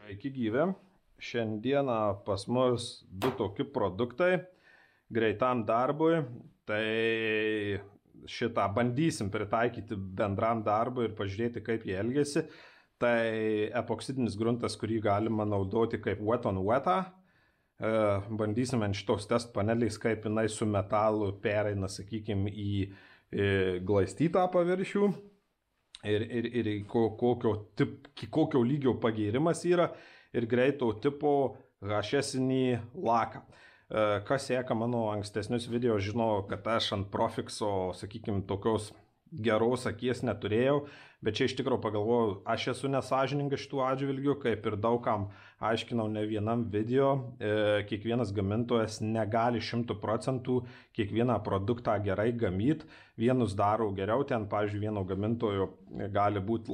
Sveiki gyvi. Šiandieną pas mus du tokie produktai greitam darbui. Tai šitą bandysim pritaikyti bendram darbui ir pažiūrėti, kaip jie elgesi. Tai epoksidinis gruntas, kurį galima naudoti kaip wet on wetą. Bandysime ant šitos test paneliais, kaip jinai su metalu pereina, sakykime, į glaistytą paviršių. Ir kokio lygio pagėrimas yra ir greito tipo hašesinį laką. Kas seka mano ankstesnius video, žino, kad aš ant Profixo, sakykime, tokios geros akies neturėjau, bet čia iš tikrųjų pagalvojau, aš esu nesąžiningas šitų atžvilgių, kaip ir daugam aiškinau ne vienam video, kiekvienas gamintojas negali 100% kiekvieną produktą gerai gamyti, vienus daro geriau, ten, pavyzdžiui, vieno gamintojo gali būti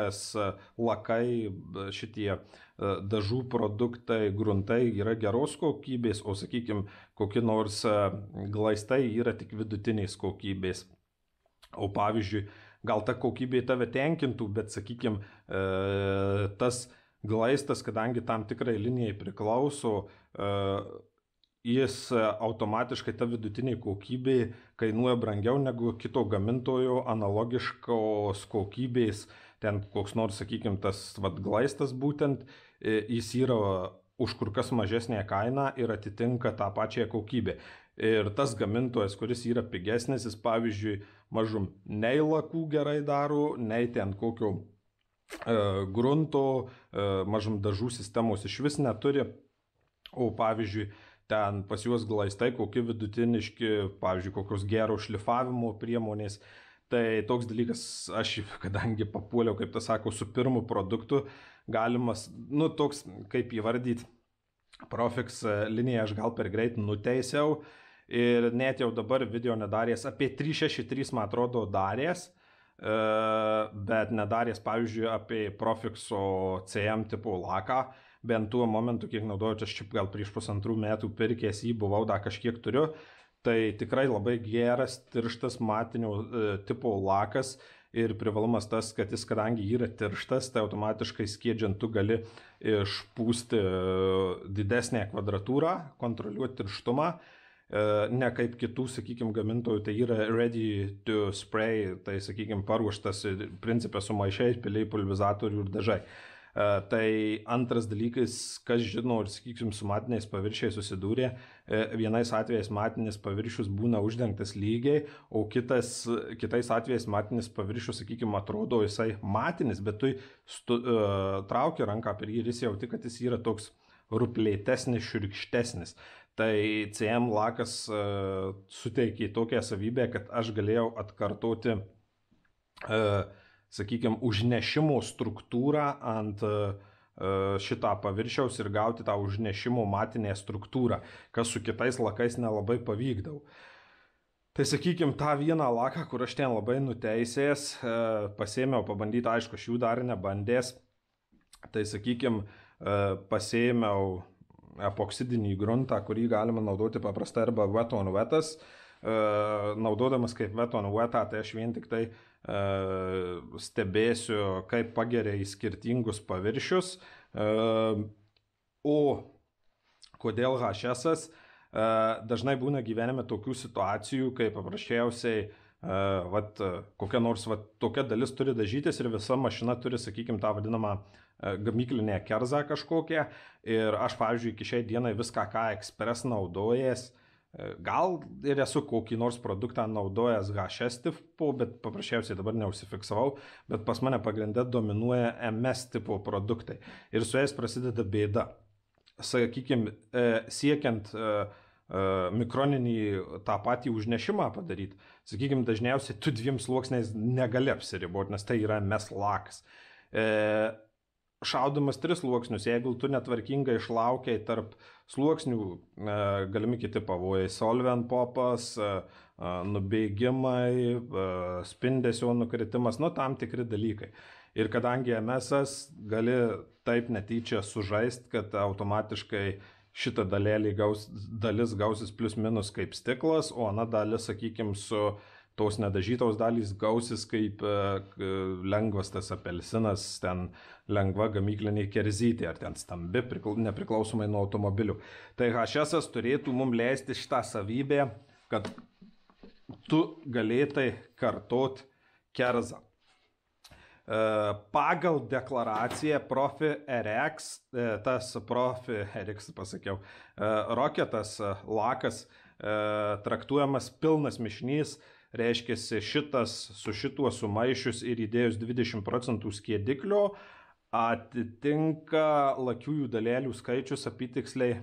lakai, šitie dažų produktai, gruntai yra geros kokybės, o, sakykime, kokie nors glaistai yra tik vidutiniais kokybės. O pavyzdžiui, gal ta kokybė tave tenkintų, bet, sakykime, tas glaistas, kadangi tam tikrai linijai priklauso, jis automatiškai ta vidutinė kokybė kainuoja brangiau negu kito gamintojo analogiškos kokybės, ten koks nors, sakykime, tas glaistas būtent, jis yra už kur kas mažesnė kaina ir atitinka tą pačią kokybę. Ir tas gamintojas, kuris yra pigesnis, jis, pavyzdžiui, mažum nei lakų gerai daro, nei ten kokio grunto, mažum dažų sistemos iš vis neturi. O, pavyzdžiui, ten pas juos glaistai kokie vidutiniški, pavyzdžiui, kokios gero šlifavimo priemonės. Tai toks dalykas, aš, kadangi papuoliau, kaip tas sako, su pirmu produktu, galimas, toks, kaip įvardyti, Profix liniją aš gal per greit nuteisiau ir net jau dabar video nedarės, apie 363, man atrodo, darės, bet nedarės, pavyzdžiui, apie Profixo CM tipo laką, bent tuo momentu, kiek naudojau, aš čia gal prieš 1,5 metų pirkęs jį buvau, dar kažkiek turiu. Tai tikrai labai geras, tirštas matinio tipo lakas ir privalumas tas, kad jis, kadangi yra tirštas, tai automatiškai skiedžiant tu gali išpūsti didesnę kvadratūrą, kontroliuoti tirštumą, ne kaip kitų, sakykime, gamintojų, tai yra ready to spray, tai, sakykime, paruoštas principė su maišais, piliai, pulverizatorių ir dažai. Tai antras dalykas, kas žino ir, sakykime, su matiniais paviršiais susidūrė, vienais atvejais matinis paviršius būna uždengtas lygiai, o kitais atvejais matinis paviršius, sakykime, atrodo jisai matinis, bet tu trauki ranką per jį ir jis jauti, kad jis yra toks ruplėtesnis, šiurkštesnis. Tai CM lakas suteikė tokią savybę, kad aš galėjau atkartoti sakykime, užnešimo struktūrą ant šitą paviršiaus ir gauti tą užnešimo matinę struktūrą, kas su kitais lakais nelabai pavykdavo. Tai, sakykime, tą vieną laką, kur aš ten labai nuteisęs, pasėmiau pabandyti, aišku, aš jų dar nebandęs, tai, sakykime, pasėmiau epoksidinį gruntą, kurį galima naudoti paprastai arba wet on wetas. Naudodamas kaip wet on wetą, tai aš vien tik tai stebėsiu, kaip pageria į skirtingus paviršius. O kodėl HSS? Dažnai būna gyvenime tokių situacijų, kai paprasčiausiai kokia nors tokia dalis turi dažytis ir visa mašina turi, sakykime, tą vadinamą gamyklinę kerzą kažkokią. Ir aš, pavyzdžiui, iki šiai dienai viską, ką Express naudojęs, gal ir esu kokį nors produktą naudojęs HS tipo, bet paprasčiausiai dabar neužsifiksavau, bet pas mane pagrinde dominuoja MS tipo produktai. Ir su jais prasideda bėda. Sakykime, siekiant mikroninį tą patį užnešimą padaryti, sakykime, dažniausiai tu 2 sluoksniais negali apsiriboti, nes tai yra MS lakas. Šaudamas 3 sluoksnius, jeigu tu netvarkingai išlaukiai tarp sluoksnių, galimi kiti pavojai, solvent popas, nubėgimai, spindesio nukritimas, tam tikri dalykai. Ir kadangi MS gali taip netyčia sužaist, kad automatiškai šitą dalis gausis plius minus kaip stiklas, o ana dalis, sakykime, su tos nedažytos dalys gausis kaip lengvas tas apelsinas, ten lengva gamyklinė kerzytė, ar ten stambi, nepriklausomai nuo automobilių. Tai HS turėtų mums leisti šitą savybę, kad tu galėtai kartot kerzą. Pagal deklaraciją Profi RX, Rocketas lakas traktuojamas pilnas mišinys, reiškia šitas su šituo sumaišius ir įdėjus 20% skiediklio atitinka lakiųjų dalelių skaičius apytiksliai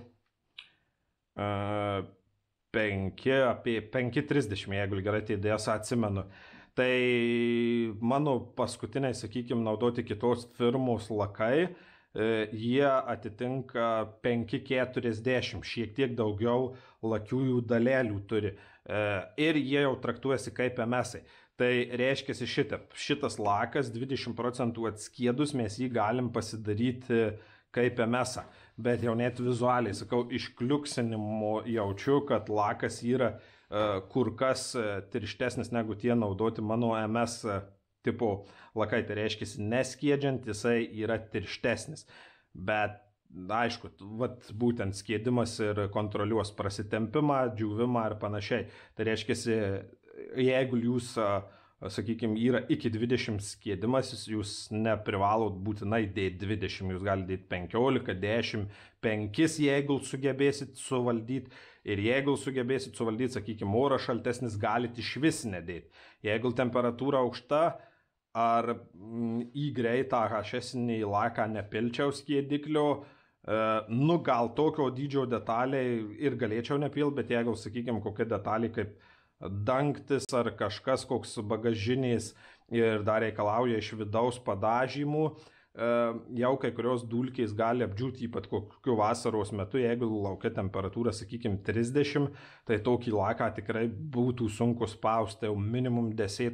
apie 5,30, jeigu gerai tai idėjas atsimenu. Tai mano paskutiniai, sakykime, naudoti kitos firmos lakai, jie atitinka 5,40, šiek tiek daugiau lakiųjų dalelių turi. Ir jie jau traktuojasi kaip MS-ai. Tai reiškia šitas lakas 20% atskiedus mes jį galim pasidaryti kaip MS-ą. Bet jau net vizualiai, sakau, iš kliuksinimo jaučiu, kad lakas yra kur kas tirštesnis negu tie naudoti mano MS tipo lakai. Tai reiškia, neskiedžiant jisai yra tirštesnis. Bet aišku, būtent skiedimas ir kontroliuos prasitempimą, džiūvimą ir panašiai. Tai reiškia, jeigu jūs, sakykime, yra iki 20 skiedimas, jūs neprivalot būtinai dėti 20, jūs galite dėti 15, 10, 5, jeigu sugebėsit suvaldyti. Ir jeigu sugebėsit suvaldyti, sakykime, oras šaltesnis, galite iš vis nedėti. Jeigu temperatūra aukšta, ar į greitą HS-inį laką nepilčiau skiediklio, gal tokio dydžio detaliai ir galėčiau nepilti, bet jeigu, sakykime, kokia detalė kaip dangtis ar kažkas, koks bagažinės ir dar reikalauja iš vidaus padažymų, jau kai kurios dulkės gali apdžiūti, ypat kokiu vasaros metu, jeigu laukia temperatūra, sakykime, 30, tai tokį laką tikrai būtų sunku spausti, jau minimum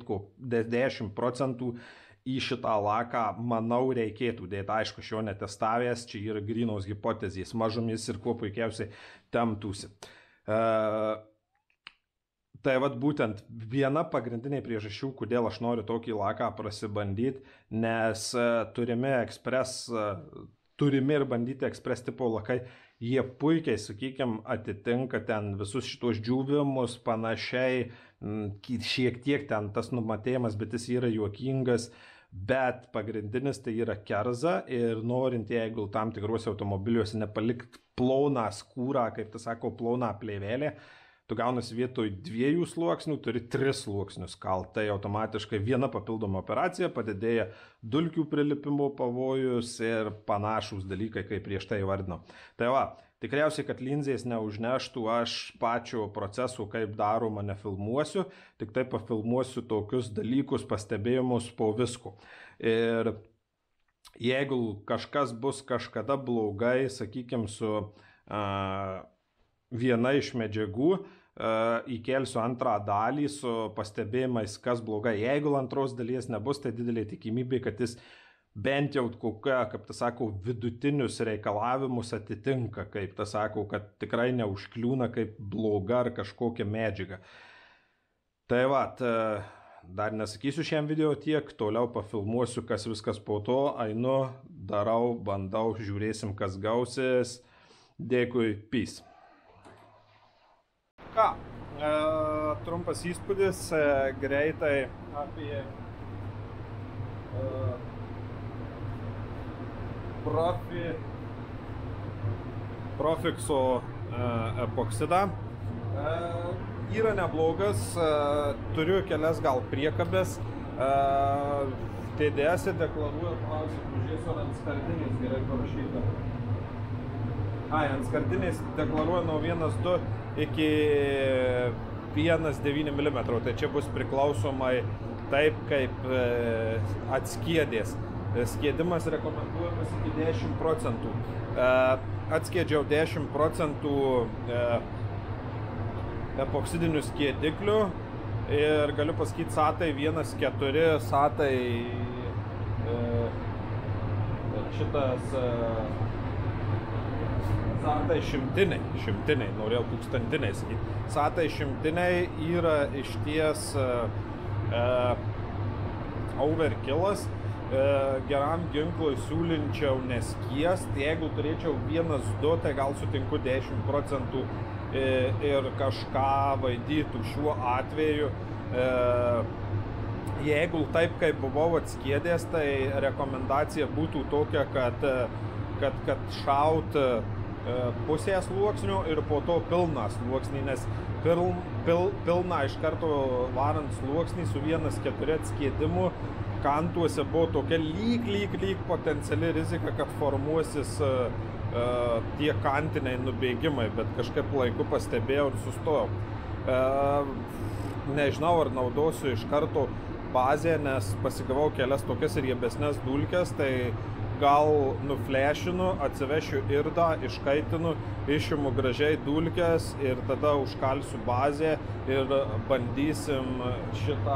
10% į šitą laką, manau, reikėtų dėti. Aišku, šio netestavęs, čia yra grynos hipotezijas, mažomis ir kuo puikiausiai temtųsi. Tai būtent viena pagrindinė priežasčių, kodėl aš noriu tokį laką prasibandyti, nes turimi ir bandyti ekspres tipo lakai, jie puikiai, sakykime, atitinka ten visus šitos džiūvimus, panašiai, šiek tiek ten tas numatėjimas, bet jis yra juokingas, bet pagrindinis tai yra kerza ir norint, jeigu tam tikruose automobiliuose nepalikti ploną skūrą, kaip tai sako, ploną plėvelę, tu gaunasi vietoj 2 sluoksnių, turi 3 sluoksnius kalt. Tai automatiškai viena papildoma operacija, padidėja dulkių prilipimo pavojus ir panašūs dalykai, kaip prieš tai įvardinau. Tai tikriausiai, kad linzės neužneštų, aš pačio proceso, kaip daroma, nefilmuosiu, tik tai pafilmuosiu tokius dalykus, pastebėjimus po visko. Ir jeigu kažkas bus kažkada blogai, sakykime, su viena iš medžiagų, įkelsiu antrą dalį su pastebėjimais, kas blogai. Jeigu antros dalies nebus, tai didelė tikimybė, kad jis bent jau kokia, kaip tas sako, vidutinius reikalavimus atitinka, kaip tas sako, kad tikrai neužkliūna kaip bloga ar kažkokia medžiaga. Tai dar nesakysiu šiam video tiek, toliau pafilmuosiu, kas viskas po to, einu, darau, bandau, žiūrėsim, kas gausis. Dėkui, peace. Ką, trumpas įspūdis, greitai apie Profixo epoksidą. Yra neblogas, turiu kelias gal priekabės. TDS deklaruoja, pažiūrėsiu, ant skardinės gerai parašyta. Ant skardinės deklaruoja nuo 1,2 iki 1,9 mm, tai čia bus priklausomai taip, kaip atskiedės. Skiedimas rekomenduojamas iki 10%. Atskiedžiau 10% epoksidinių skiediklių ir galiu pasakyti, SATai 1,4, SATai šitas Satai šimtiniai, norėjau tūkstantiniai sakyti. Satai šimtiniai yra išties overkillas. Geram ginklui siūlinčiau neskiest. Jeigu turėčiau 1-2, tai gal sutinku 10% ir kažką vaidytų šiuo atveju. Jeigu taip, kaip buvau atskiedęs, tai rekomendacija būtų tokia, kad šaut pusę sluoksnio ir po to pilną sluoksnį, nes pilną iš karto varant sluoksnį su 1,4 atskiedimu kantuose buvo tokia lyg potenciali rizika, kad formuosis tie kantiniai nubėgimai, bet kažkaip laiku pastebėjau ir sustojau. Nežinau, ar naudosiu iš karto bazę, nes pasigavau kelias tokias riebesnes dulkes, tai gal nuflešinu, atsivešiu irdą, iškaitinu, išimu gražiai dulkes ir tada užkalsiu bazę ir bandysim šitą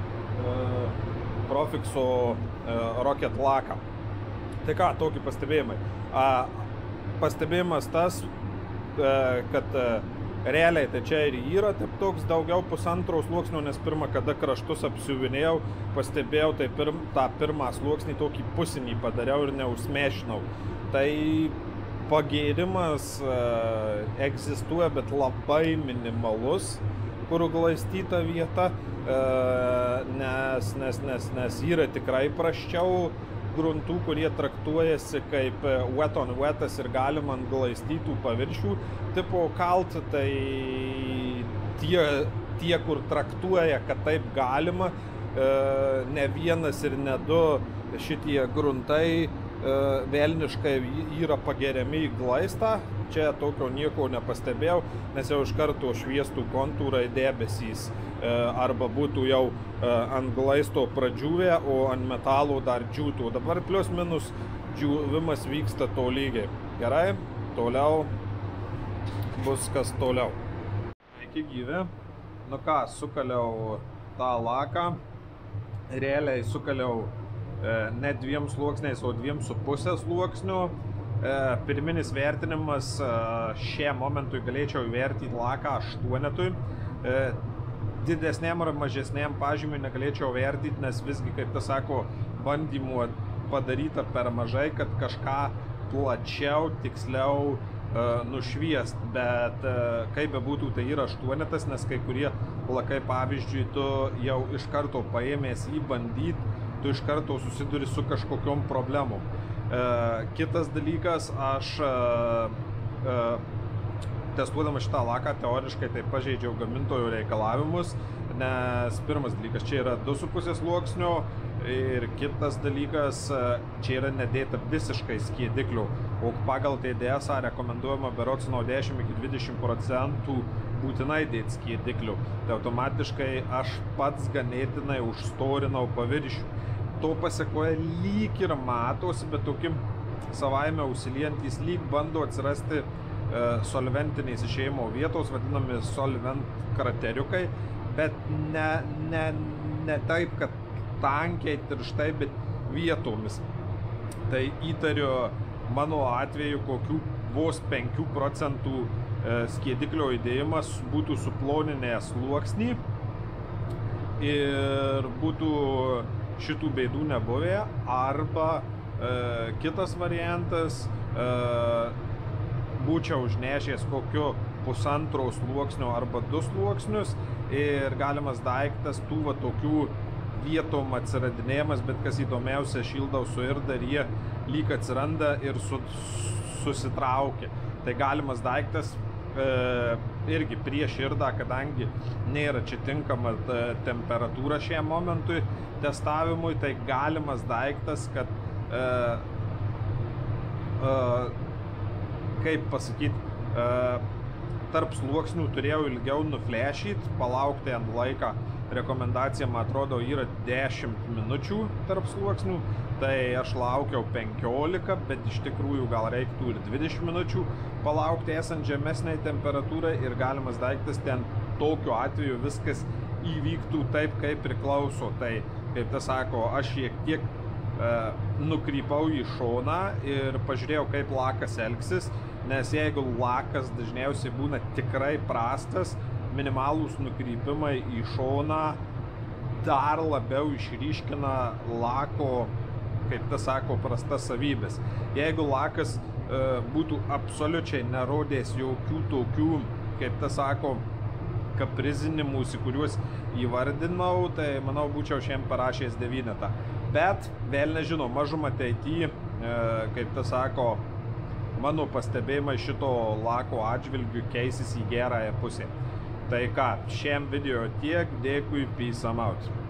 Profixo Rocket Laką. Tai ką, tokie pastebėjimai. Pastebėjimas tas, kad realiai tai čia ir yra taip toks daugiau pusantro sluoksnio, nes pirmą, kada kraštus apsiuvinėjau, pastebėjau, tai tą pirmą sluoksnį tokį pusinį padariau ir neužsmešinau. Tai pagėrimas egzistuoja, bet labai minimalus, kur glaistyta vieta, nes yra tikrai prasčiau gruntų, kurie traktuojasi kaip wet on wetas ir galima ant glaistytų paviršių tipo kalt, tai tie, kur traktuoja, kad taip galima, ne vienas ir ne du šitie gruntai velniškai yra pageriami į glaistą. Čia tokio nieko nepastebėjau, nes jau iš karto šviestų kontūrai debesys arba būtų jau ant glaisto pradžiūvę, o ant metalo dar džiūtų. Dabar plius minus džiūvimas vyksta tolygiai. Gerai, toliau bus kas toliau. Sveiki gyvi. Nu ką, sukaliau tą laką. Realiai sukaliau ne 2 sluoksniais, o 2,5 sluoksnių. Pirminis vertinimas šiam momentui galėčiau įvertinti laką 8. Didesniam ar mažesniam pažymiui negalėčiau vertinti, nes visgi, kaip tas sako, bandymų padaryta per mažai, kad kažką plačiau, tiksliau nušviest. Bet kaip bebūtų, tai yra 8, nes kai kurie lakai, pavyzdžiui, tu jau iš karto paėmės jį bandyti, tu iš karto susiduri su kažkokiom problemom. Kitas dalykas, aš testuodamas šitą laką teoriškai tai pažeidžiau gamintojo reikalavimus, nes pirmas dalykas, čia yra 2,5 sluoksnio ir kitas dalykas, čia yra nedėta visiškai skiediklių, o pagal TDS rekomenduojama berods nuo 10 iki 20% būtinai dėti skiediklių. Tai automatiškai aš pats ganėtinai užstorinau paviršių. To pasiekoje lyg ir matosi, bet tokim savaime užsiliejantys lyg bando atsirasti solventiniais išėjimo vietos, vadinami solvent krateriukai, bet ne taip, kad tankiai, tirštai, bet vietomis. Tai įtariu mano atveju kokių vos 5% skiediklio įdėjimas būtų suploninęs sluoksnį ir būtų šitų bėdų nebuvę, arba kitas variantas, būčiau užnešęs kokiu 1,5 sluoksnio arba 2 sluoksnius ir galimas daiktas tų va tokių vietom atsiradinėjimas, bet kas įdomiausia, šildau suirda ir jie lyg atsiranda ir susitraukia. Tai galimas daiktas irgi prieš irdą, kadangi nėra čia tinkama temperatūra šiam momentui testavimui, tai galimas daiktas, kad kaip pasakyti, tarp sluoksnių turėjau ilgiau nuflešyti, palaukti ant laiką. Rekomendacija, man atrodo, yra 10 minučių tarp sluoksnių, tai aš laukiau 15, bet iš tikrųjų gal reiktų ir 20 minučių palaukti esant žemesniai temperatūrai ir galimas daiktas ten tokiu atveju viskas įvyktų taip, kaip priklauso. Tai, kaip tas sako, aš šiek tiek nukrypau į šoną ir pažiūrėjau, kaip lakas elgsis nes jeigu lakas dažniausiai būna tikrai prastas, minimalūs nukrypimai į šoną dar labiau išryškina lako, kaip tas sako, prastas savybės. Jeigu lakas būtų absoliučiai nerodęs jokių tokių, kaip tas sako, kaprizinimus, į kuriuos įvardinau, tai manau būčiau šiandien parašęs 9. Bet vėl nežinau, mažumą ateity, kaip tas sako, mano pastebėjimai šito lako atžvilgių keisis į gerąją pusę. Tai ką, šiam video tiek, dėkui, peace out.